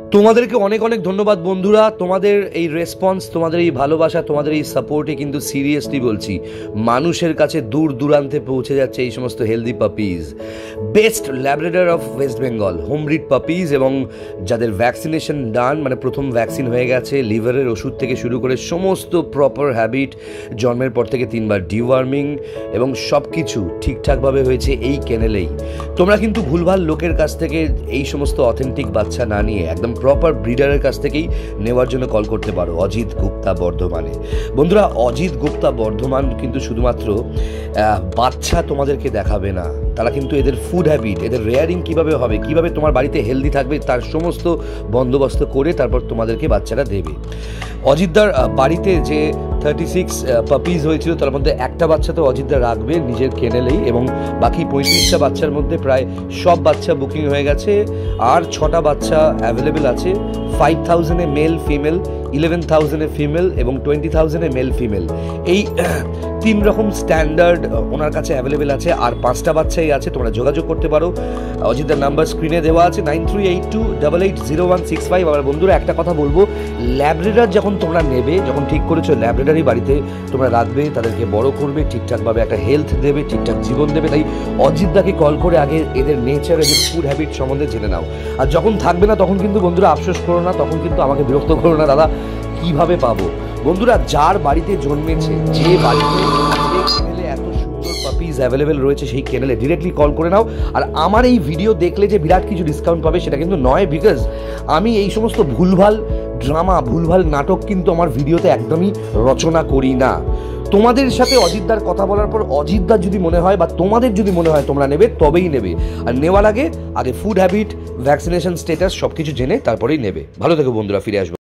তোমাদেরকে অনেক অনেক ধন্যবাদ বন্ধুরা। তোমাদের এই রেসপন্স, তোমাদের এই ভালোবাসা, তোমাদের এই সাপোর্টে কিন্তু সিরিয়াসলি বলছি মানুষের কাছে দূর দূরান্তে পৌঁছে যাচ্ছে এই সমস্ত healthy puppies. Best Labrador of West Bengal home breed puppies, এবং যাদের ভ্যাকসিনেশন ডান, মানে প্রথম ভ্যাকসিন হয়ে গেছে, লিভারের ওষুধ থেকে শুরু করে সমস্ত প্রপার হ্যাবিট, জন্মের পর থেকে 3 বার ডিওয়ার্মিং এবং সব কিছু ঠিকঠাকভাবে হয়েছে এই কেনেলেই। তোমরা কিন্তু ভুলভাল লোকের কাছ থেকে এই সমস্ত অথেন্টিক বাচ্চা না নিয়ে একদম প্রপার ব্রিডারের কাছ থেকেই নেওয়ার জন্য কল করতে পারো অজিত গুপ্তা বর্ধমানে। বন্ধুরা, অজিত গুপ্তা বর্ধমান কিন্তু শুধুমাত্র বাচ্চা তোমাদেরকে দেখাবে না, তারা কিন্তু এদের ফুড হ্যাবিট, এদের রেয়ারিং কীভাবে হবে, কীভাবে তোমার বাড়িতে হেলদি থাকবে তার সমস্ত বন্দোবস্ত করে তারপর তোমাদেরকে বাচ্চারা দেবে। অজিতদার বাড়িতে যে 36 পাপিজ হয়েছিল তার মধ্যে একটা বাচ্চা তো অজিতদা রাখবে নিজের কেনেলেই, এবং বাকি 35টা বাচ্চার মধ্যে প্রায় সব বাচ্চা বুকিং হয়ে গেছে, আর 6টা বাচ্চা অ্যাভেলেবেল আছে। 5,000-এ মেল ফিমেল, 11,000-এ ফিমেল এবং 20,000-এ মেল ফিমেল, এই 3 রকম স্ট্যান্ডার্ড ওনার কাছে অ্যাভেলেবেল আছে। আর 5টা বাচ্চাই আছে, তোমরা যোগাযোগ করতে পারো। অজিতদার নাম্বার স্ক্রিনে দেওয়া আছে 9382880165। আমার বন্ধুরা একটা কথা বলবো, ল্যাব্রাডর যখন তোমরা নেবে, যখন ঠিক করেছো ল্যাব্রাডারই বাড়িতে তোমরা রাখবে, তাদেরকে বড় করবে, ঠিকঠাকভাবে একটা হেলথ দেবে, ঠিকঠাক জীবন দেবে, তাই অজিতদাকে কল করে আগে এদের নেচার, এদের ফুড হ্যাবিট সম্বন্ধে জেনে নাও। আর যখন থাকবে না তখন কিন্তু বন্ধুরা আফসোস করো না, তখন কিন্তু আমাকে বিরক্ত করো না, দাদা কিভাবে পাবো। বন্ধুরা, যার বাড়িতে জন্মেছে, যে বাড়িতে কেনেলে এত সুন্দর পাপিজ অ্যাভেলেবেল রয়েছে, সেই কেনেলে ডিরেক্টলি কল করে নাও। আর আমার এই ভিডিও দেখলে যে বিরাট কিছু ডিসকাউন্ট পাবে সেটা কিন্তু নয়, বিকজ আমি এই সমস্ত ভুলভাল ড্রামা, ভুলভাল নাটক কিন্তু আমার ভিডিওতে একদমই রচনা করি না। তোমাদের সাথে অজিতদার কথা বলার পর অজিতদার যদি মনে হয় বা তোমাদের যদি মনে হয় তোমরা নেবে, তবেই নেবে। আর নেওয়ার আগে ফুড হ্যাবিট, ভ্যাকসিনেশন স্ট্যাটাস সব কিছু জেনে তারপরেই নেবে। ভালো থেকো বন্ধুরা, ফিরে আসবো।